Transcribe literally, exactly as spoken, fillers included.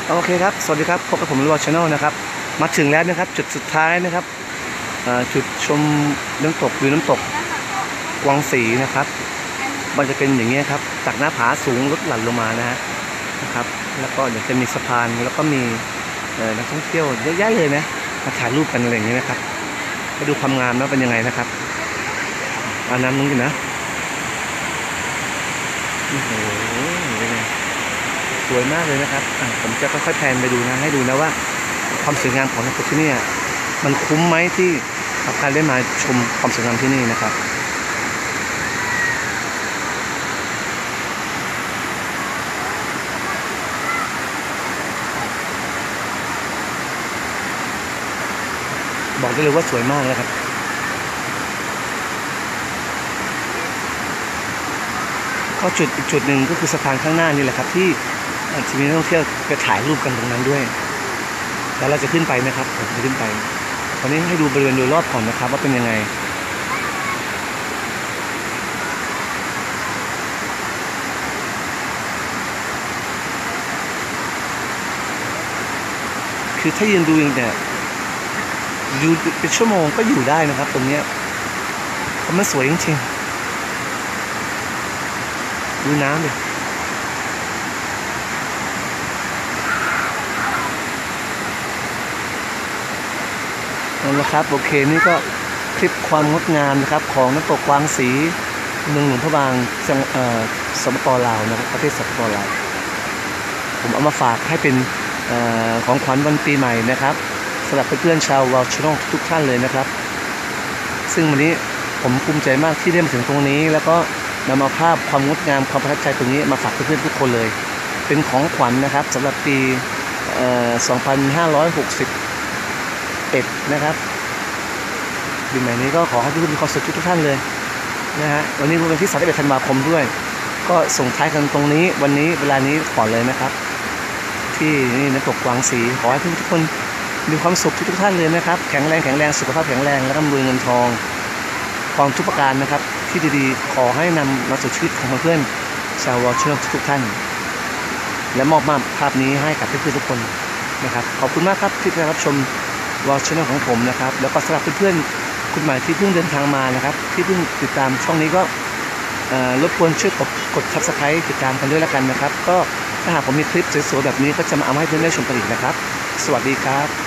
โอเคครับสวัสดีครับพบกับผมวอชแนลนะครับมาถึงแล้วนะครับจุดสุดท้ายนะครับจุดชมน้ำตกวิวน้ำตกกวางสีนะครับมันจะเป็นอย่างนี้ครับจากหน้าผาสูงลดหลั่นลงมานะฮะนะครับแล้วก็เดี๋ยวจะมีสะพานแล้วก็มีนักท่องเที่ยวเยอะแยะเลยนะมาถ่ายรูปกันอะไรอย่างนี้นะครับไปดูความงามแล้วเป็นยังไงนะครับอันนั้นนึงกันนะโอ้โหสวยมากเลยนะครับผมจะค่อยๆแพนไปดูนะให้ดูนะว่าความสวยงามของน้ำตกที่นี่มันคุ้มไหมที่กับการได้มาชมความสวยงามที่นี่นะครับบอกได้เลยว่าสวยมากนะครับก็จุดอีกจุดหนึ่งก็คือสะพานข้างหน้านี่แหละครับที่จะมีนักท่องเที่ยวไปถ่ายรูปกันตรงนั้นด้วยแล้วเราจะขึ้นไปนะครับผมจะขึ้นไปตอนนี้ให้ดูบริเวณโดยรอบก่อนนะครับว่าเป็นยังไงคือถ้ายืนดูเองเนี่ยอยู่เป็นชั่วโมงก็อยู่ได้นะครับตรงนี้เพราะมันสวยจริงๆดูน้ำเลยนั่นแหละครับโอเคนี่ก็คลิปความงดงามนะครับของน้ำตกกวางสีเมืองหลวงพระบางจังหวัดสปป.ลาวนะครับประเทศสปป.ลาวผมเอามาฝากให้เป็นของขวัญวันปีใหม่นะครับสำหรับเพื่อนๆชาววอลชนงทุกท่านเลยนะครับซึ่งวันนี้ผมภูมิใจมากที่ได้มาถึงตรงนี้แล้วก็นำเอาภาพความงดงามความประทับใจตรงนี้มาฝากเพื่อนๆทุกคนเลยเป็นของขวัญนะครับสำหรับปีสองพันห้าร้อยหกสิบเอ็ดนะครับปีใหม่นี้ก็ขอให้ทุกคนมีความสุขทุกท่านเลยนะฮะวันนี้เป็นที่สามสิบเอ็ดธันวาคมด้วยก็ส่งท้ายกันตรงนี้วันนี้เวลานี้ก่อนเลยนะครับที่นี่น้ำตกกวางสีขอให้ทุกคนมีความสุขทุกท่านเลยนะครับแข็งแรงแข็งแรงสุขภาพแข็งแรงและร่ำรวยเงินทองความทุกประการนะครับที่ดีๆขอให้นำมาสู่ชีวิตของเพื่อนชาววอลชนงทุกท่านและมอบมาภาพนี้ให้กับเพื่อนๆทุกคนนะครับขอบคุณมากครับที่ได้รับชมวอลชนงของผมนะครับแล้วก็สำหรับเพื่อนๆคุณใหม่ที่เพิ่งเดินทางมานะครับที่เพิ่งติดตามช่องนี้ก็รบกวนช่วยกดกด ซับสไครบ์ ติดตามกันด้วยแล้วกันนะครับก็ถ้าหากผมมีคลิปสวยๆแบบนี้ก็จะมาเอาให้เพื่อนๆได้ชมกันอีกนะครับสวัสดีครับ